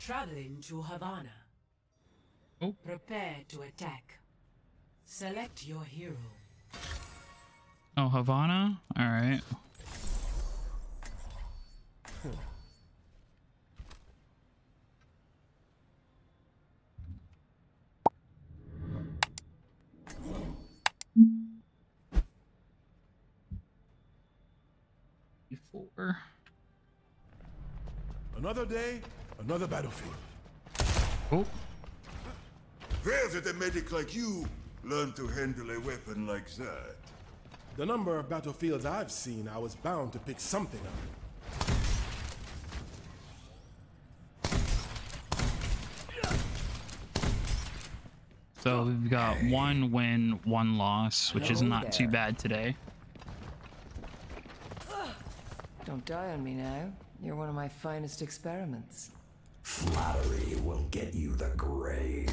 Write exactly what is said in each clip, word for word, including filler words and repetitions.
Traveling to Havana. Oh. Prepare to attack. Select your hero. Oh, Havana? Alright. Before. Another day, another battlefield. Oh. Rare that a medic like you learn to handle a weapon like that. The number of battlefields I've seen, I was bound to pick something up. So we've got one win, one loss, which is Hello not there. too bad today. Don't die on me now. You're one of my finest experiments. Flattery will get you the grave.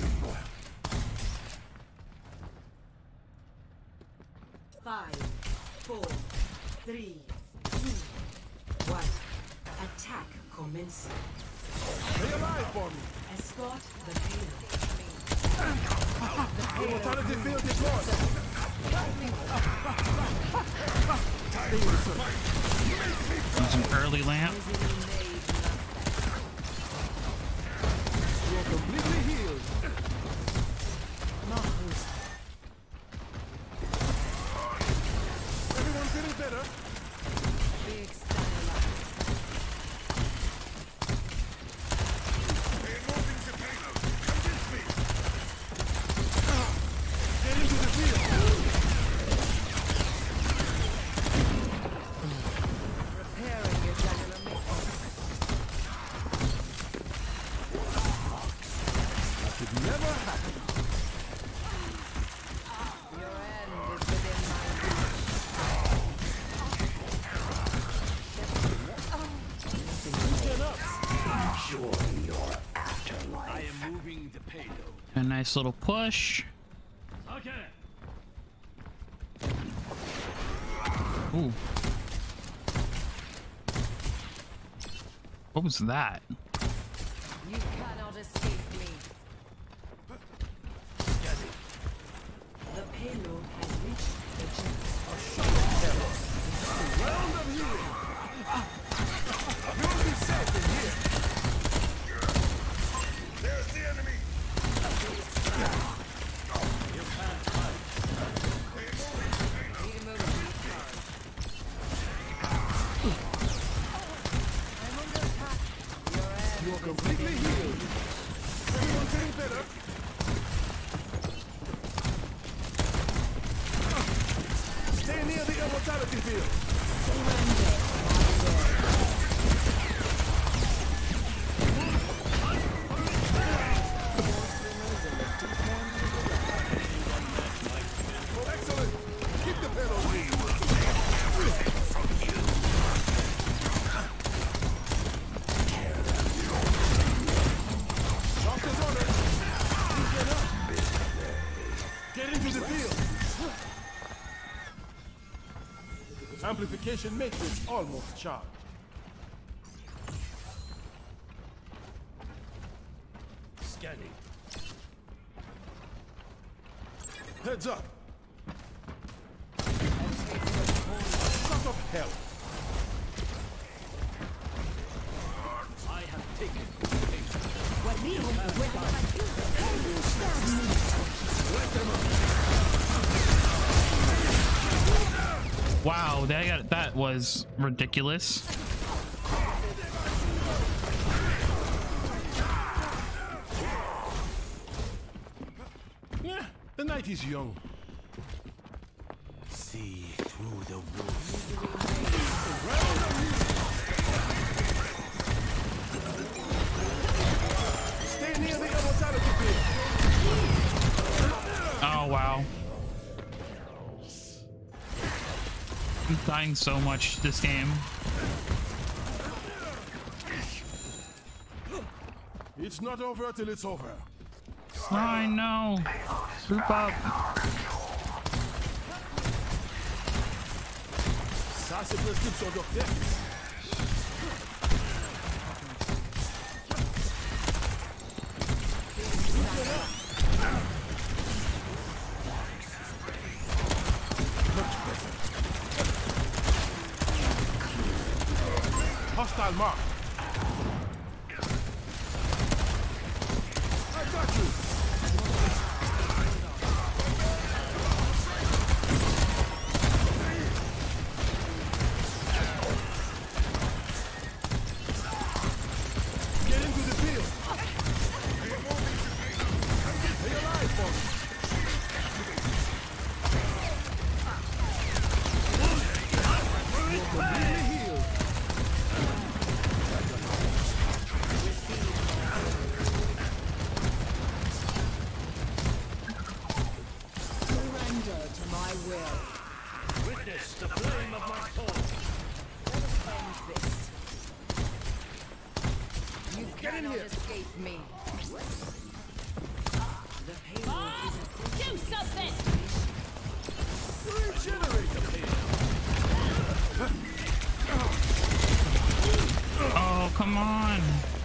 Five, four, three, two, one. Attack commencing. Stay alive for me. Escort the payload. The mortality field is lost. Using early lamp. You are completely healed. Everyone feeling better? Big style. They're moving the payload. Convince me. Get into the field. Repairing your cellular matrix. That could never happen. Your end is within my Enjoy your afterlife. I am moving the payload. A nice little push. Okay. Ooh. What was that? You cannot escape me. The payload has reached the chip. Round of healing. You'll be safe in here. There's the enemy. Need a move. I'm under attack. Your end You are is completely within healed. Everyone feeling better? Stay near the immortality field. Oh, excellent. Keep the payload. Doctor's orders. Get up. Get into the field. Amplification matrix almost charged. Scanning. Heads up. Shot of hell. I have taken. Wow, that got that was ridiculous. Yeah, the night is young. See through the wolf. Stay near the immortality field. Oh wow. I'm dying so much this game. It's not over till it's over. I know. Group up. Ça, c'est prescription docteur. Hostile mark. I got you. Get into the field. Stay alive for me. You're completely healed. Surrender to my will. Witness the flame of my sword. Let us end this. You Get in cannot here. escape me. The payload is Do something! Oh, come on.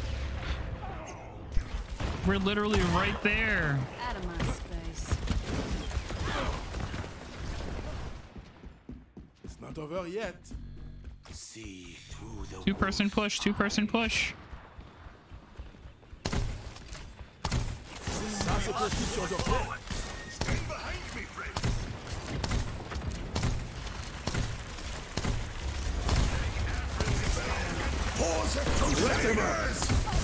We're literally right there. Out of my space. It's not over yet. See through the Two person push, two person push. Not supposed to show up there. Stand behind me, friends. Pause it, Crusaders!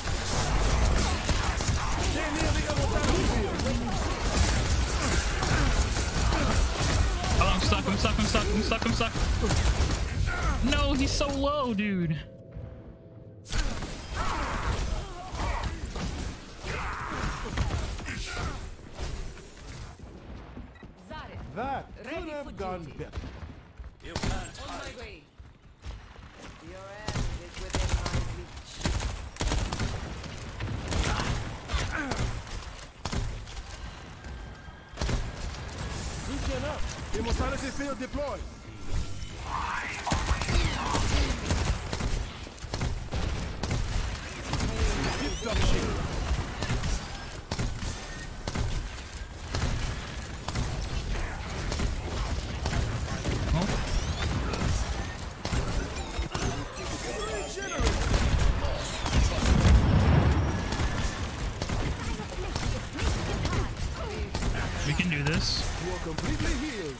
Stay near the other battlefield. Oh, I'm stuck, I'm stuck, I'm stuck, I'm stuck, I'm stuck. No, he's so low, dude. That could have gone better. You can't On hide. my way. Your end is within my reach. Listen up. Immortality field deployed. Lift up shield. We can do this. You are completely healed.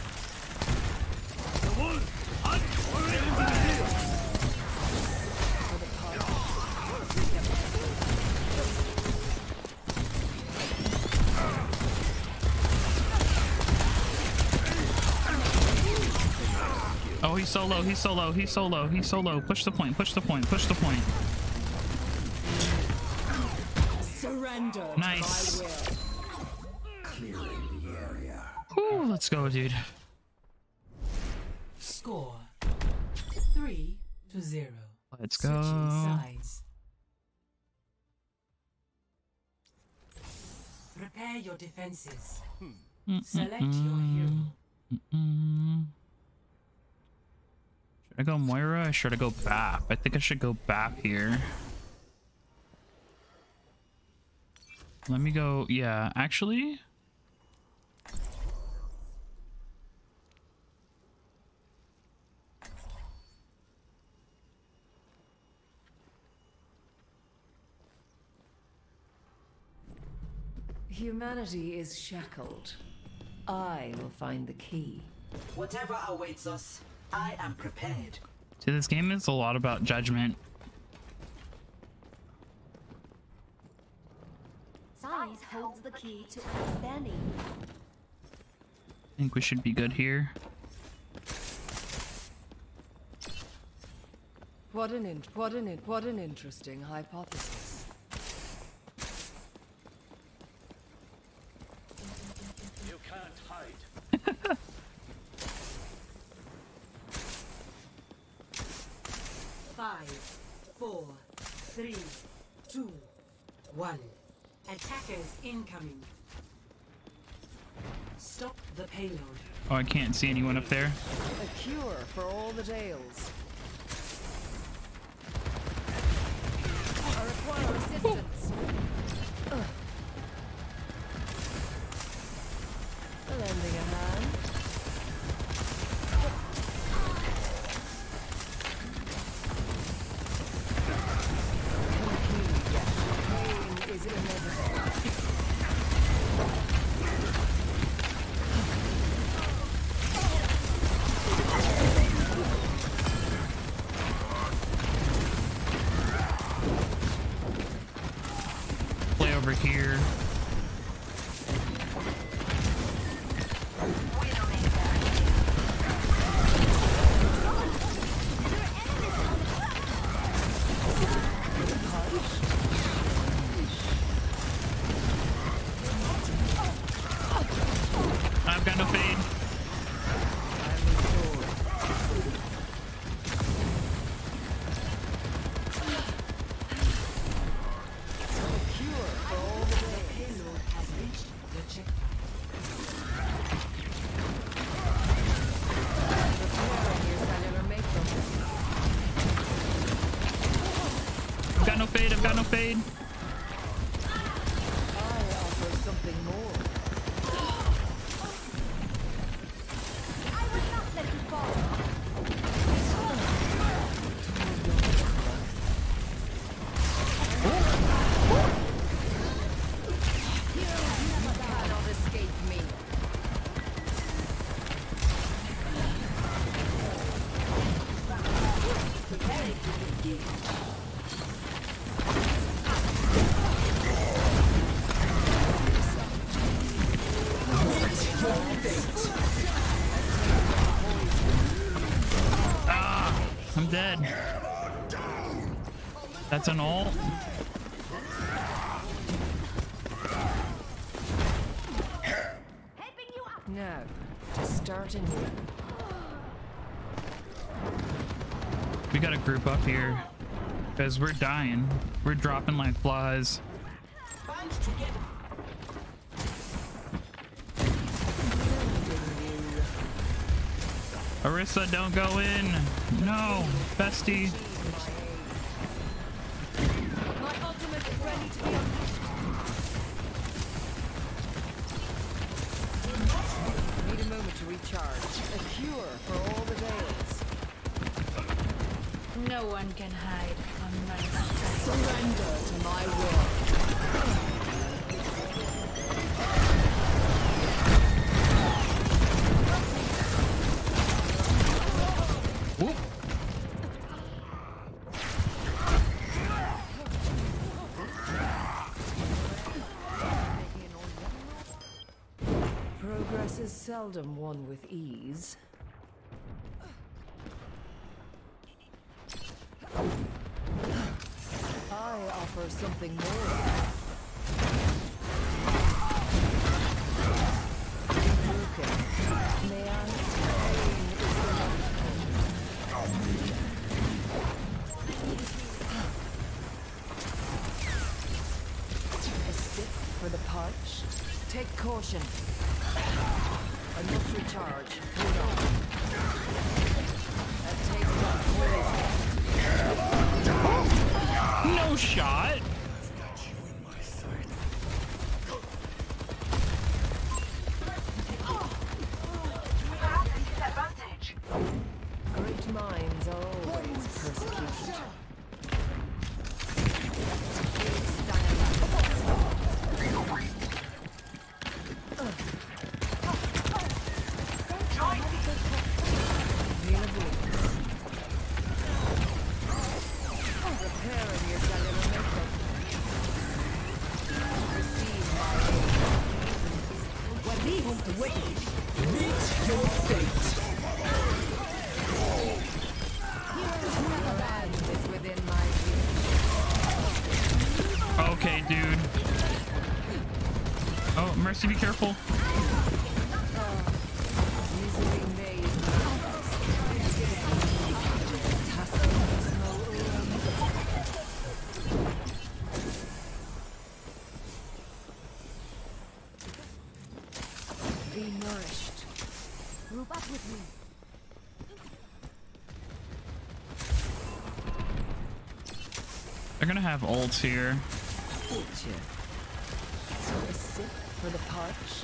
Oh, he's so low, he's so low, he's so low, he's so low. Push the point, push the point, push the point. Surrender Nice. to my will. Clearing the area. Whew, let's go, dude. score three to zero. Let's Switching go. sides. Prepare your defenses. Select your hero. Mm. Should I go Moira or should I go B A P? I think I should go B A P here. Let me go, yeah, actually. Humanity is shackled. I will find the key. Whatever awaits us, I am prepared. See, this game is a lot about judgment. Science holds the key to understanding. I think we should be good here. What an in what an in what an interesting hypothesis. You can't hide. Five, four, three, two, one. Attackers incoming. Stop the payload. Oh, I can't see anyone up there. A cure for all the tales. I require assistance. Ugh. Lending a hand. I've got no fade, I've got no fade. I offer something more. I will not let you fall. You cannot escape me. Ah, I'm dead. That's an ult. Now, to start anew. We gotta group up here because we're dying. We're dropping like flies. Orisa, don't go in. No, bestie. My ultimate is ready to be unleashed. Need a moment to recharge. A cure for all the days. No one can hide from my sight. Surrender to my will. Whoop. Progress is seldom won with ease. I offer something more. Broken. May I? A sip for the parched. Take caution. I must recharge. Hold on. That takes that poison. No shot. Great minds are always persecuted. Repairing your cellular makeup. Receive my aid. What leads the way? Meet your fate. Your end is within my reach. Okay, dude. Oh, Mercy, be careful. Easily made. Be nourished. Group up with me. They're gonna have ults here. Feature. A sip for the parched.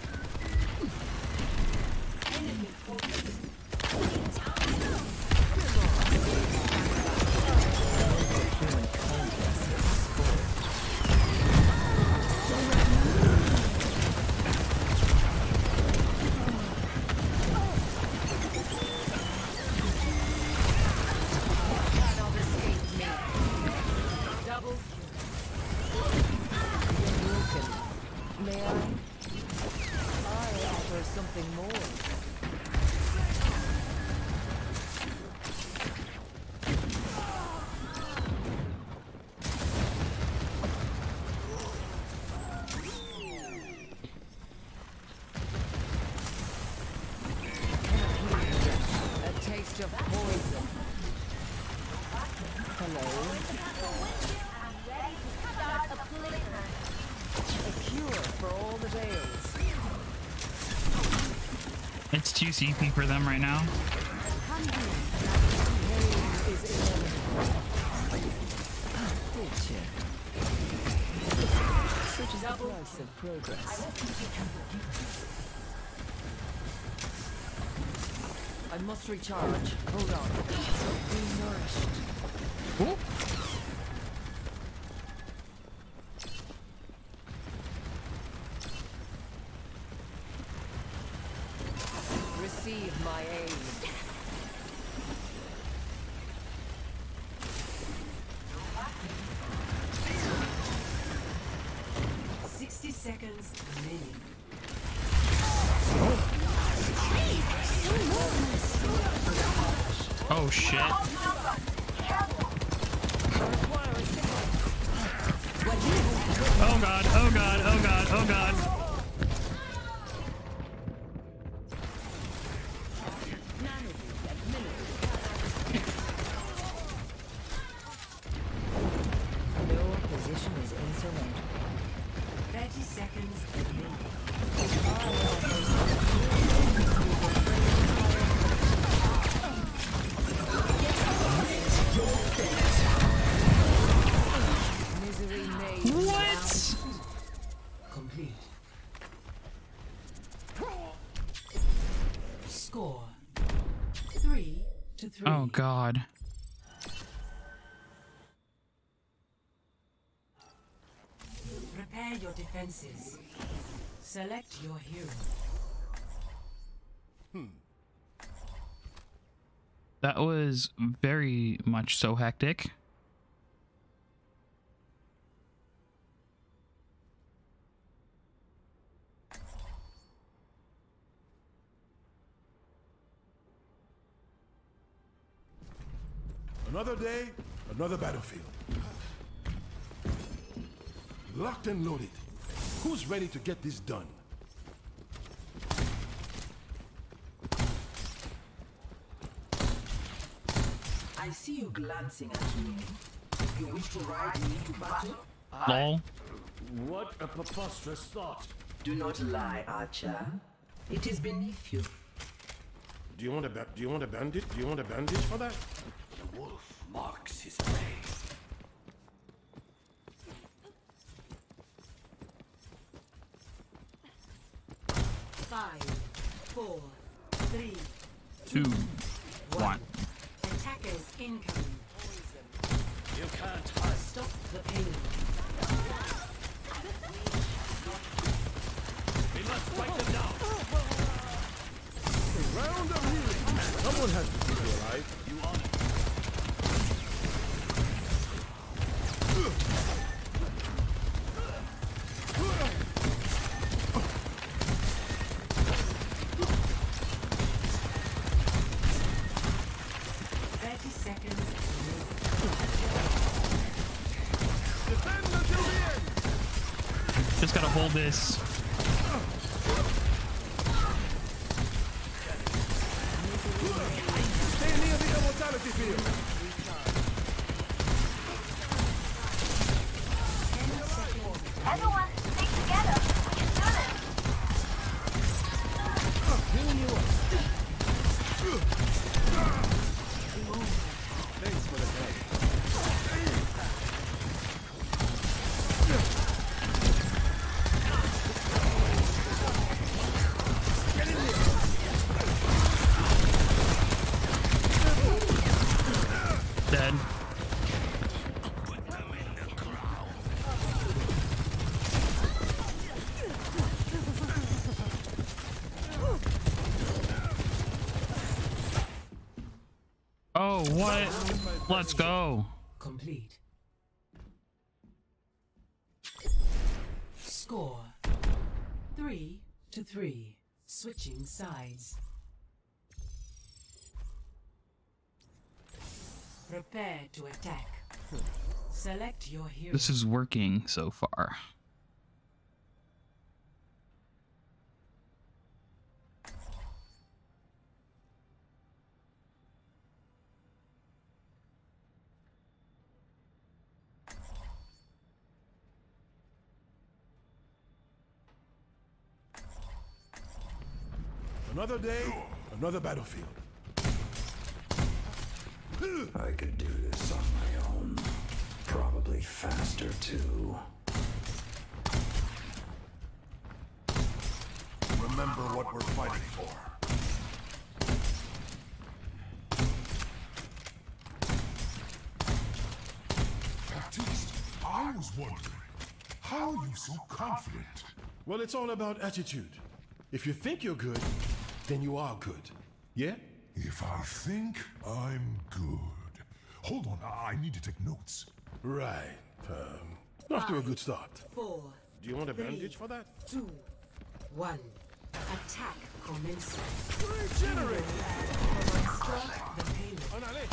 Cannot escape me. Double broken. May I? I offer something more. A taste of poison. Hello. A cure for all the days. It's too C P for them right now. Such is the price of progress. I must recharge. Hold on. Be nourished. Ooh. Receive my aid. Sixty seconds remaining. Oh shit. Oh god, oh god, oh god, oh god. No opposition is insurmountable. Thirty seconds remaining. Misery made. What? Complete. Score three to three. Oh god. Prepare your defenses. Select your hero. That was very much so hectic. Another day, another battlefield. Locked and loaded. Who's ready to get this done? I see you glancing at me. You wish to ride me to battle? Lol. What a preposterous thought. Do not lie, Archer. It is beneath you. Do you want a ba- do you want a bandage? Do you want a bandage for that? The wolf marks his prey. Five, four, three, Two, one. attackers incoming. You can't hide. Stop the pain. We must fight them down. Round of healing. Someone has to keep you alive. You on it. Thirty seconds. Defend until the end. Just gotta hold this. Stay near the immortality field. Everyone, stick together. We can do this. Thanks for the help. Dead. Oh, what? Let's go. Complete. Score three to three. Switching sides. Prepare to attack. Select your hero. This is working so far. Another day, another battlefield. I could do this on my own. Probably faster, too. Remember what we're fighting for. Baptiste, I was wondering, how are you so confident? Well, it's all about attitude. If you think you're good, then you are good. Yeah? If I think I'm good. Hold on, I need to take notes. Right. Um, off to a good start. Four, Do you want a three, bandage for that? two, one. Attack commences. Regenerate! Start the payload. On allez!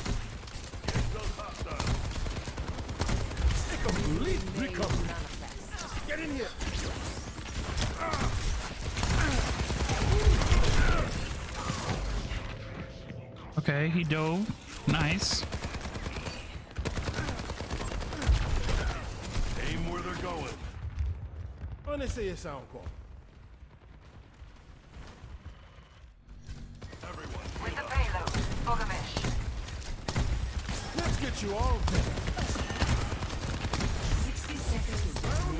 Take a complete recovery. Get in here! Okay, he dove. Nice. Aim where they're going. On essaye ça encore. With the payload, Bogamesh. Let's get you all dead. sixty seconds.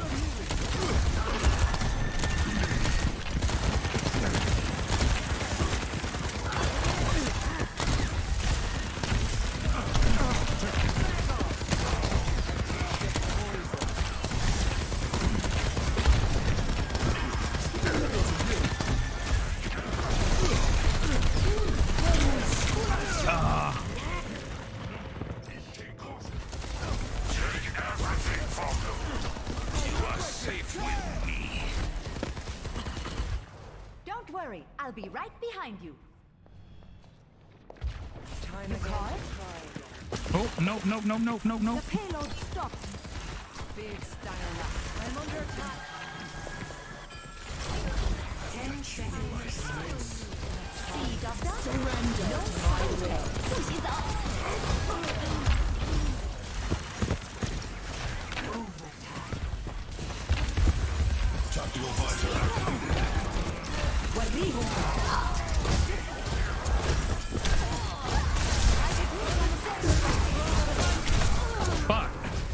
Don't worry, I'll be right behind you. Time The again. call? Oh, no, no, no, no, no, no. The payload stopped. Big style up. I'm under attack. Ten seconds. See, Doctor? Surrender. No surrender. Push it up. Fuck.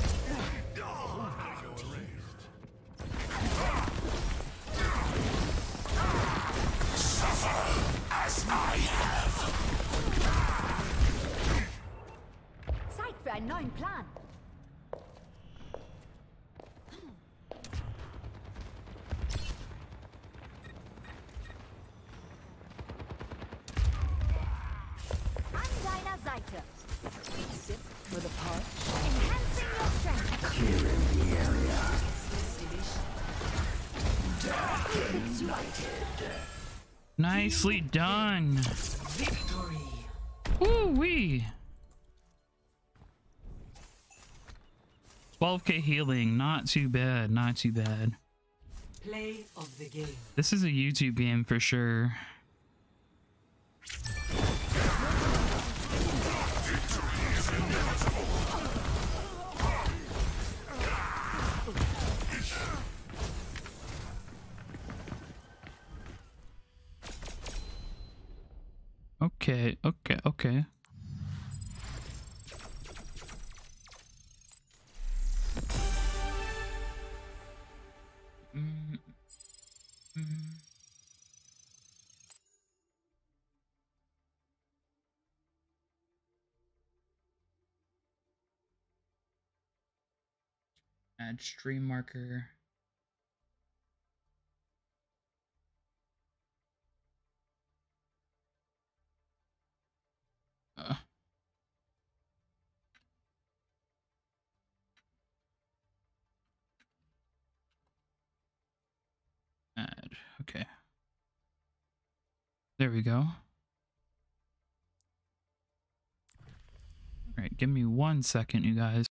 Zeit für einen neuen Plan. An deiner Seite. Sip for the punch. Enhancing your strength. Clearing the area. Nicely done. Victory. Woo-wee. twelve K healing. Not too bad. Not too bad. Play of the game. This is a YouTube game for sure. Okay, okay, okay. Mm, mm. Add stream marker. Uh. Add. Okay. There we go. All right, give me one second, you guys.